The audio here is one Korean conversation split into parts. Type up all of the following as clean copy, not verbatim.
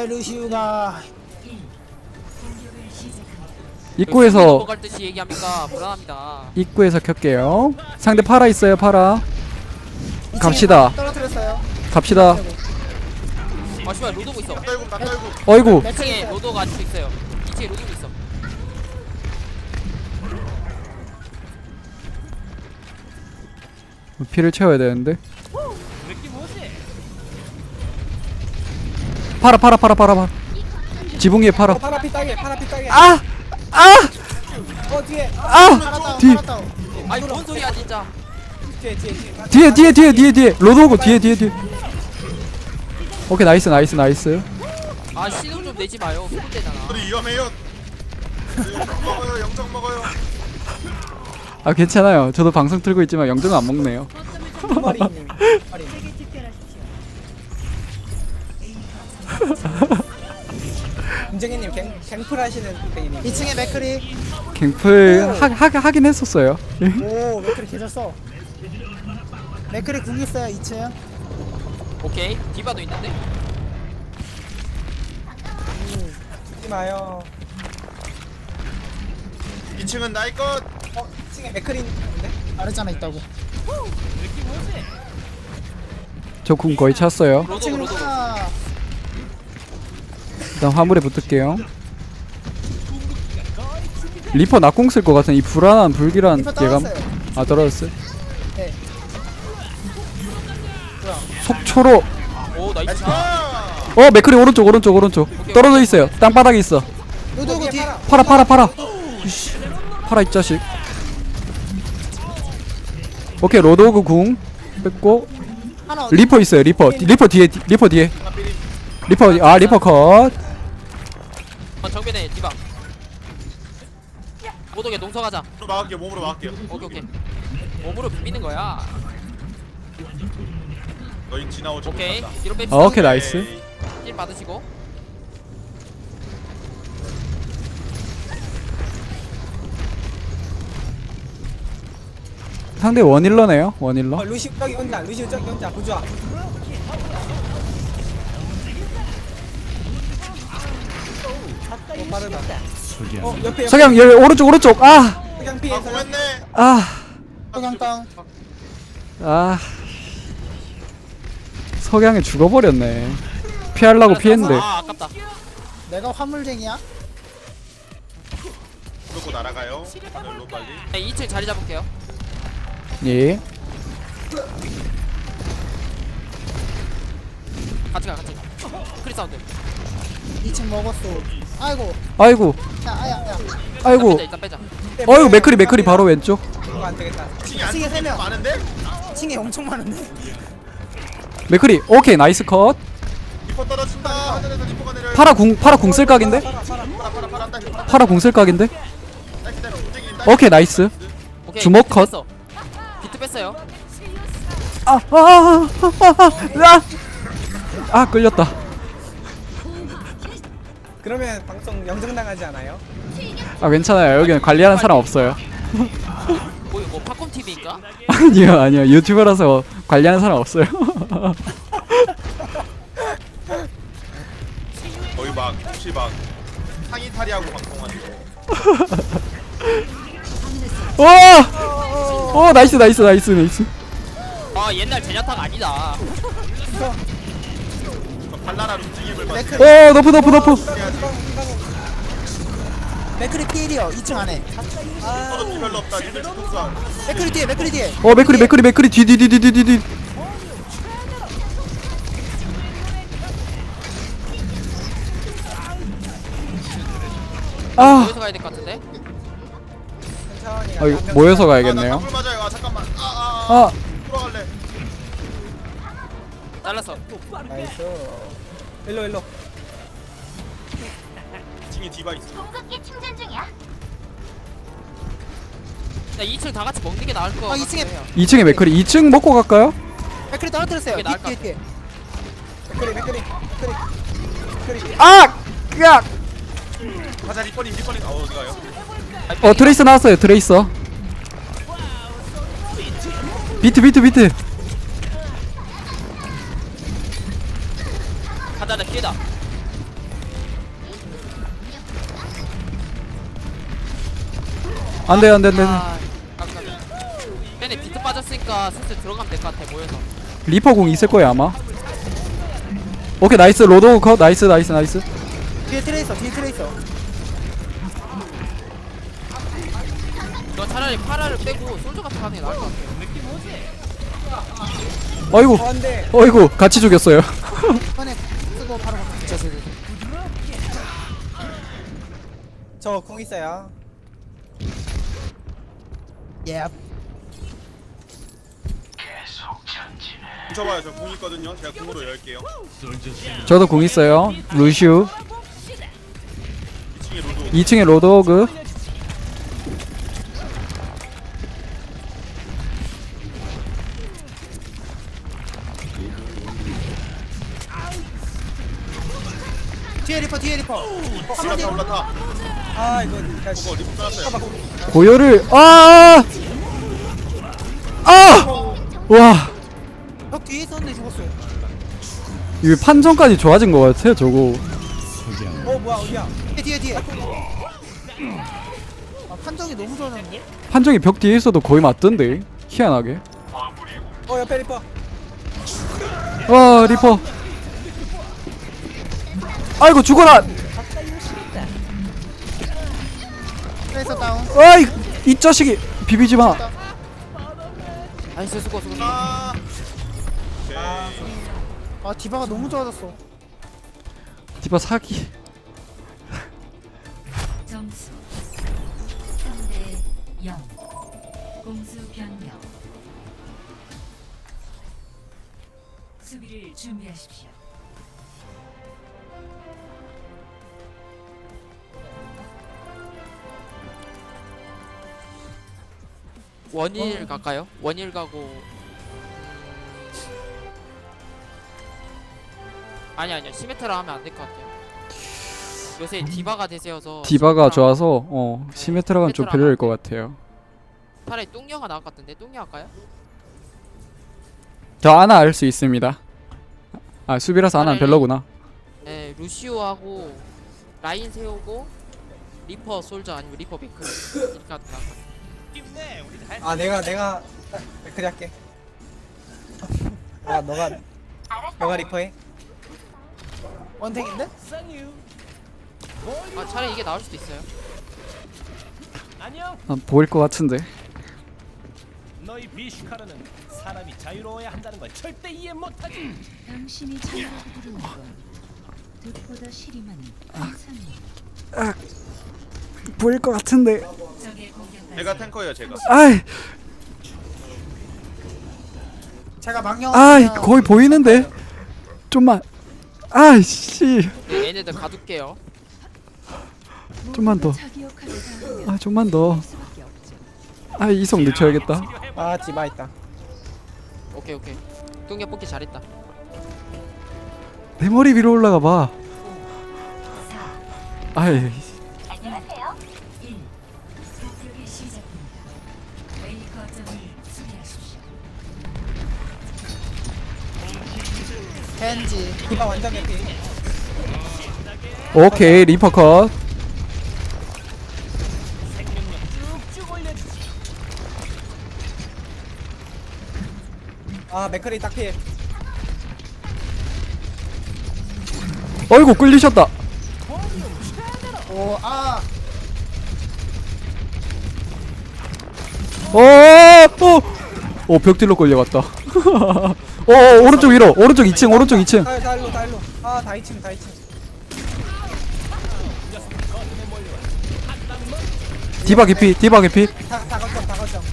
왜 루시우가 입구에서 갈 듯이 얘기합니까? 불안합니다. 입구에서 켤게요. 상대 파라 있어요. 파라. 갑시다. 떨어뜨렸어요. 갑시다. 아 씨발 로도고 있어. 딸고 나 딸고. 어이구. 2층에 로도가 아직 있어요. 2층에 로도고 있어. 피를 채워야 되는데. 파라. 지붕 위에 파라. 파라피 따게, 파라피 따게. 아! 아! 뒤에. 아! 뒤. 아이 뭔 소리야 진짜. 뒤에. 로드 오고 뒤에. 오케이, 나이스. 아 신호 좀 내지 마요. 손대잖아. 우리 위험해요. 먹어요. 영정 먹어요. 아, 괜찮아요. 저도 방송 틀고 있지만 영정은 안 먹네요. 머리님. 김정희님 갱플 하시는 님 2층에 맥크리. 갱플 하긴 했었어요. 오, 맥크리 계셨어. 맥크리 궁 있어요 2층. 오케이 디바도 있는데. 죽지 마요. 2층은 나의 것. 2층에 맥크리 있는데? 알았잖아 있다고. 저 궁 거의 찼어요. 로도 2층 로도. 하나. 일단 화물에 붙을게요. 리퍼 낙공 쓸 것 같은 이 불안한 불길한 리퍼 예감. 떨어졌어요. 아, 떨어졌어요. 네. 속초로. 오 나이스. 맥크리 오른쪽. 떨어져 있어요. 땅바닥에 있어. 로드오고 뒤에. 파라. 이씨. 파라 이 자식. 오케이, 로드오그 궁 뺐고. 하나 어디? 리퍼 있어요. 리퍼 뒤에. 리퍼 컷. 정면에 디바. 모독에 농성하자. 몸으로 막을게요. 오케이. 몸으로 비비는 거야. 너희 지나오지 오케이. 못한다. 뒤로 뺍시다. 오케이, 나이스. 힐 받으시고. 상대 원힐러네요. 원힐러. 루시 저기 혼자. 루시 저기 혼자. 부좌. 빠르다. 옆에 석양 오른쪽. 아! 석양 피해. 고맙네. 석양 땅. 석양에 죽어버렸네. 피하려고 피했는데. 아 아깝다. 내가 화물쟁이야? 그러고 날아가요. 하늘로 빨리. 네, 2층 자리 잡을게요. 예. 같이 가. 크리 사운드. 2층 먹었어. 아이고. 야. 아이고. 일단 빼자. 어이구, 맥크리 바로 왼쪽. 이거 안 되겠다. 2층에 3명. 많은데? 2층에 엄청 많은데. 맥크리. 오케이, 나이스 컷. 리퍼 떨어진다. 하늘에서 리퍼가 내려요. 파라 궁 쓸 각인데? 파라 궁 쓸 각인데? 오케이, 나이스. 오케이. 주먹 비트 컷. 뺐어. 비트 뺐어요. 끌렸다. 그러면 방송 영정당하지 않아요? 괜찮아요. 여기는 관리하는 사람 없어요. 뭐 팝콘 TV인가? 아니요. 유튜버라서 관리하는 사람 없어요. 거의 막 혹시 막 상의 탈의하고 방송하는 거. 나이스. 아 옛날 제냐타가 아니다. 발랄한 움직임을 봐. 너프. 맥크리 피해요. 2층 안에. 떨어지 별로 없다. 니들 뒤통수. 맥크리 뒤에. 맥크리 뒤. 모여서 가야 될 것 같은데. 천천히 이거 모여서 가야겠네요. 나 맞아요. 잠깐만. 돌아갈래. 잘랐어. 나이스. 일로. 2층에 디바 있어. 공급기 충전 중이야. 야 2층 다 같이 먹는 게 나을 거. 2층에 2층에 맥크리. 2층 먹고 갈까요? 맥크리 떨어뜨렸어요. 그게 나을 것 뒤에. 맥크리. 가자 리퍼님. 어디 가요? 트레이서 나왔어요. 트레이서. 비트. 가자 나 기회다. 안돼 안돼 안돼. 아 깜짝이 팬에 비트 빠졌으니까 슬슬 들어가면 될 것 같아 모여서. 리퍼 공 있을 거야 아마. 오케이 나이스 로드 컷. 나이스 나이스 나이스. 뒤에 트레이서 뒤에 트레이서. 너 차라리 파라를 빼고 솔저 같은 거 하는 게 나을 것 같아. 어이구 안돼. 어이구 같이 죽였어요. 이번에 쓰고 바로 가. 저궁 있어요. 예. 훔쳐봐요. 저 공 있거든요. 제가 공으로 열게요. 저도 공 있어요. 루시우 2층에 로드. 2층에 로드호그. 뒤에 리퍼 뒤에 리퍼. 올라타 올라타. 아 이거 그거 리프 깔았어요. 고열을 아! 와 벽 뒤에 있었는데 죽었어요. 이거 판정까지 좋아진 것 같아 저거. 뭐야 어디야? 뒤에. 아 판정이 너무 좋아졌는데? 판정이 벽 뒤에 있어도 거의 맞던데 희한하게. 옆에 리퍼. 와 리퍼. 아이고 죽어라. 트레이서 다운. 아이 이 자식이 비비지 마. 나이스 수고. 아. 오케이. 아 디바가 너무 좋아졌어. 디바 사기. 점수 3대 0. 공수 변경. 수비를 준비하십시오. 원일 갈까요? 원일 가고 아니야 시메트라 하면 안 될 것 같아요. 요새 디바가 대세여서 디바가 시메트라 좋아서 시메트라가 좀 별로일 것 같아요. 차라리 똥녀가 나을 것 같은데 똥녀 할까요? 저 아나 알 수 있습니다. 아 수비라서 아나는 별로구나. 네 루시오하고 라인 세우고 리퍼 솔저 아니면 리퍼 베크 이렇게 하면 나을 것 같아요. 아 내가 그래 할게. 야 너가 리퍼해. 원탱인데? 아 차라리 이게 나올 수도 있어요. 아, 보일 것 같은데. 너희 비슈카르는 사람이 자유로워야 한다는 걸 절대 이해 못하지. 당신이 자유라고 부르는 건 득보다 시리만 insan이. 보일 것 같은데. 적의 공격까지 제가 탱커예요 제가. 아이 제가 망령. 거의 보이는데. 좀만. 아이씨. 네, 얘네들 가둘게요. 좀만 더. 자기 역할을 다하면 좀만 더. 수밖에 없죠. 이성 늦춰야겠다. 아 디바 있다. 오케이 똥녀 뽑기 잘했다. 내 머리 위로 올라가 봐. 아이 1. 공격이 시작됩니다. A 거점을 수비하십시오. 겐지. 디바 완전 개피. 오케이 리퍼 컷. 아 맥크리 딱 피해. 어이구 끌리셨다. 벽딜로 끌려갔다. 오른쪽 위로. 오른쪽 2층. 오른쪽 2층. 다 일로. 다 2층. 디바 개피. 다 거점.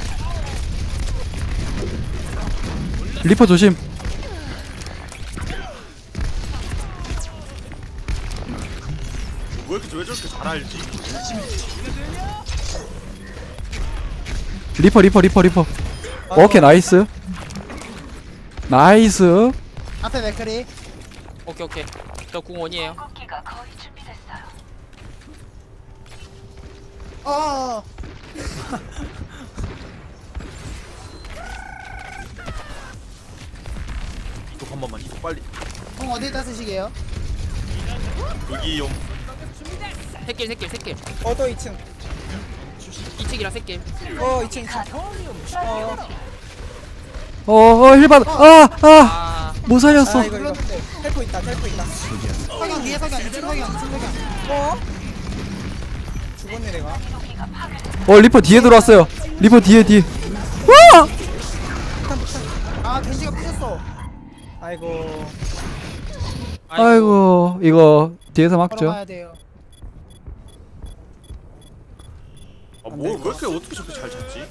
리퍼 조심. 왜 저렇게 잘 알지? 리퍼. 오케이 나이스. 앞에 맥크리. 오케이 저 궁원이에요. 이속 한 번만 이속 빨리. 형 어디다 쓰시게요? 여기 용. 새끼 또 2층. 2층 원칙이라 새끼. 2층 힐받. 아 못 살렸어. 이거 텔포 있다 석양 위에 석양 2층 석양 죽었네 내가. 리퍼 뒤에 들어왔어요. 리퍼 뒤에. 겐지가 부셨어. 아이고 아이고, 이거 뒤에서 막죠. 걸어가야 돼요. 왜 이렇게 어떻게 저렇게 잘 잡지?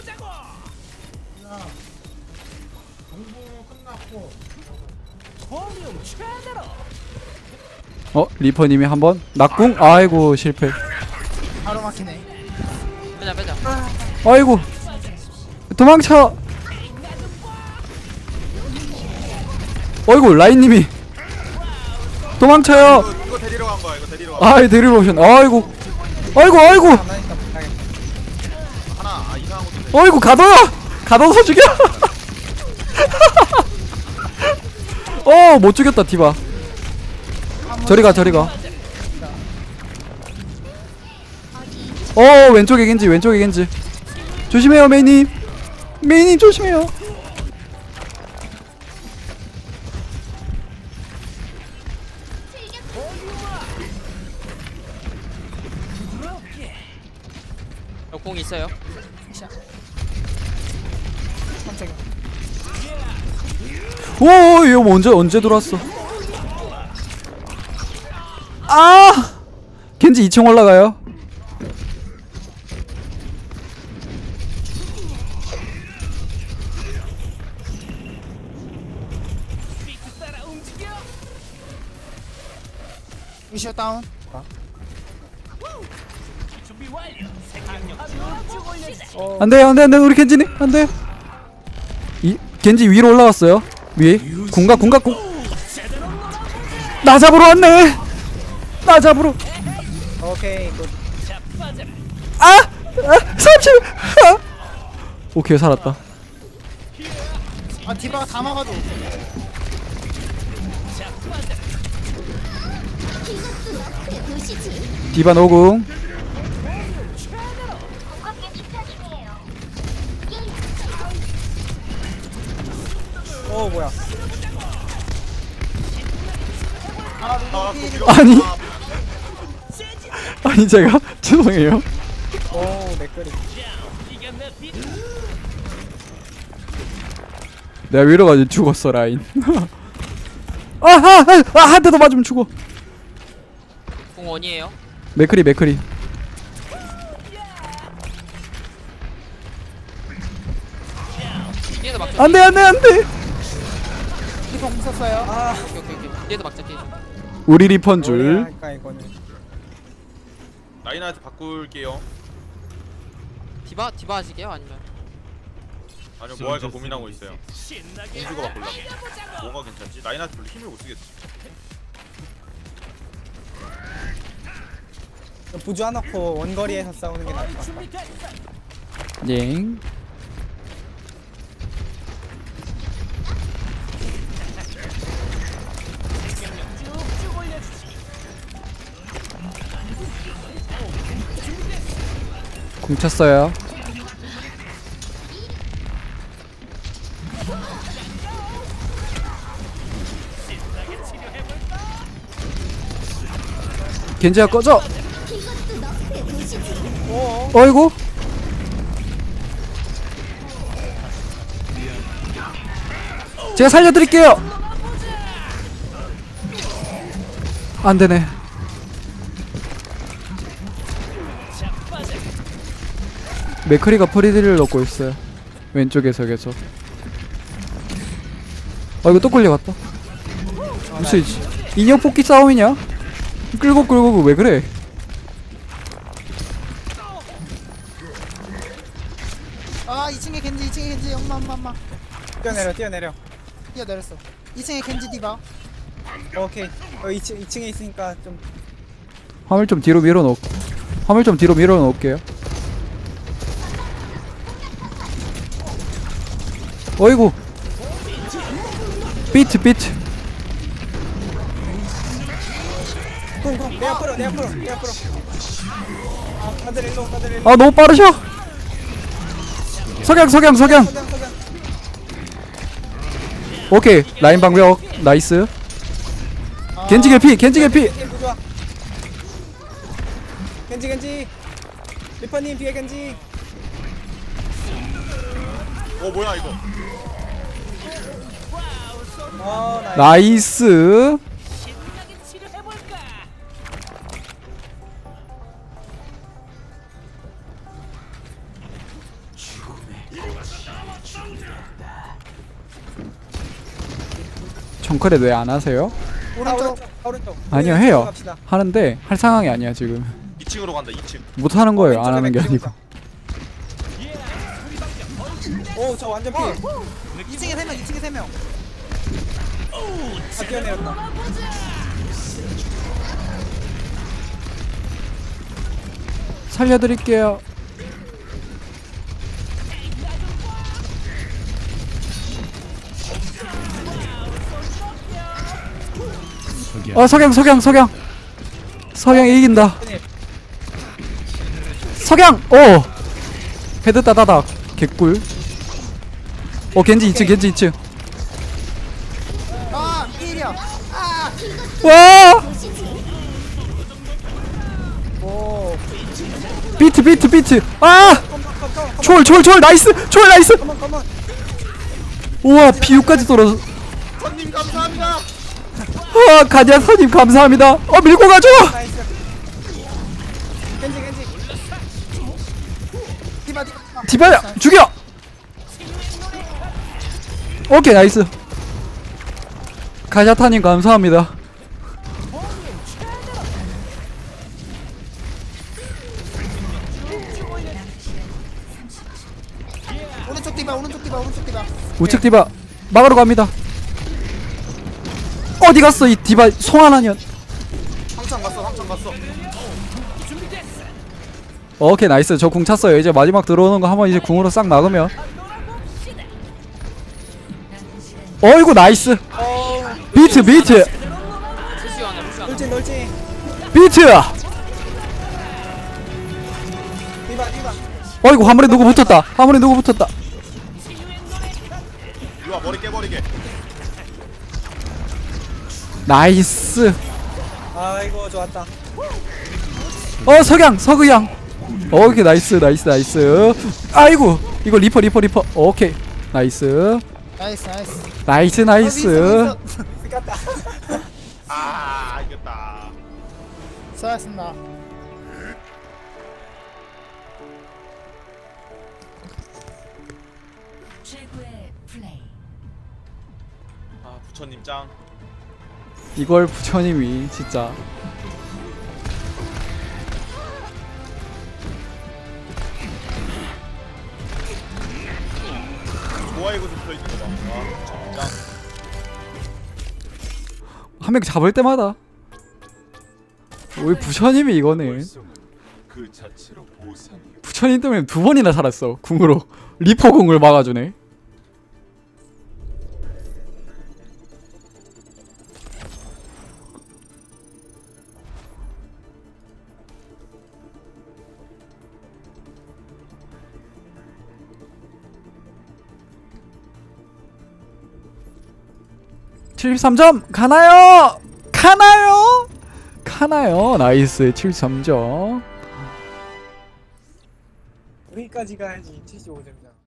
볼륨 최대로. 리퍼님이 한번 낙궁. 아이고, 실패. 바로 막히네. 빼자. 아이고, 도망쳐. 어이구, 라인님이 도망쳐요. 이거 데리러 간 거야. 이거 데리러 간 거야. 아이, 데리러 오셨네. 아이고. 나니까 못하겠다. 하나 이상한 것도 돼. 어이구, 가둬서 죽여. 못 죽였다, 디바. 저리가. 왼쪽에 겐지. 조심해요, 메이님 조심해요. 공 있어요. 깜짝이야. 이거 언제 들어왔어? 겐지 2층 올라가요. 위시오 다운. 준비 완료. 생명력 쭉 올려주세요. 안돼, 우리 겐지님 안돼. 겐지 위로 올라갔어요. 위에 공각. 나 잡으러 왔네. 오케이 굿. 30. 오케이, 살았다. 디바가 다 막아도. 디바 노궁. 뭐야. 아니 제가 죄송해요. 맥거리. 내가 위로 가지고 죽었어, 라인. 한 대도 맞으면 죽어. 공 원이에요. 맥크리. 뒤에서 막자. 안돼. 리퍼 공 썼어요. 오케이. 뒤에서 막자. 우리 리펀 줄. 할까 이거는. 라인한테 바꿀게요. 디바 하시게요? 아니면 아니요 뭐 할까 고민하고 있어요. 신나게 공주가 바꾸려고. 뭐가 괜찮지? 라인한테 별로 힘을 못 쓰겠지. 부주 안 넣고 원거리에서 싸우는 게 나을 것 같아. 준비됐어. 예. 쭉쭉 올려주세요. 공 찼어요. 겐지야 꺼져. 어이구. 제가 살려드릴게요. 안되네. 맥크리가 프리딜을 넣고 있어요. 왼쪽에서 계속. 이거 또 끌려갔다. 무슨 인형 뽑기 싸움이냐? 끌고 왜 그래? 아 2층에 겐지 엄마 뛰어내려 뛰어내렸어. 2층에 겐지 디바. 오케이 2층에 있으니까 좀 화물 좀 뒤로 밀어놓을게요. 어이구. 비트. 내 앞으로 다들 일로 아 너무 빠르셔. 석양 석양 석양. 석양 석양. 오케이 라인 방벽 나이스. 아, 겐지 개피 겐지 개피. 게임 부좋아. 겐지. 리퍼님 뒤에 겐지. 뭐야 이거? 나이스. 나이스. 정크렛 왜 안 하세요? 오른쪽. 아니요 우리 해요. 갑시다. 하는데 할 상황이 아니야 지금. 2층으로 간다 2층. 못 하는 거예요. 안 왼쪽에 하는 게 맥주 아니고. 보자. 오, 저 완전 피. 2층에 3명, 2층에 3명. 다 뛰어내렸다. 살려드릴게요. 석양 이긴다. 석양. 오 헤드 따다닥 개꿀. 겐지 2층. 아, 1이야. 와 오, 비트. 아 초월 나이스. 컴온. 우와 비유까지 떨어져. 선님 감사합니다. 가디안 선님 감사합니다. 밀고 가죠. 나이스. 겐지. 디바. 디바야 죽여. 오케이 나이스. 가샤타님 감사합니다. 오른쪽 디바. 우측 디바 막으러 갑니다. 어디 갔어 이 디바 송하나년. 황창 갔어. 오케이 나이스. 저 궁 찼어요. 이제 마지막 들어오는 거 한번 이제 궁으로 싹 막으면. 어이구 나이스. 비트 루시오 하나 돌진. 비트. 디바. 어이구 화물에 누구 붙었다. 이와 머리 깨버리게. 나이스. 아이고, 좋았다. 석양. 오케이 나이스. 아이고 이거 리퍼. 오케이 나이스. 이겼다. 아 이겼다. 수고하셨습니다. 최고의 플레이. 부처님 짱. 이걸 부처님이 진짜. 좋아이고 좀 펴있는 거 봐. 부처님 짱. 한 명 잡을 때마다 우리 부처님이 이거는 부처님 때문에 2번이나 살았어. 궁으로 리퍼 궁을 막아주네. (73점) 가나요. 나이스 73점. 여기까지 가야지 75점이잖아.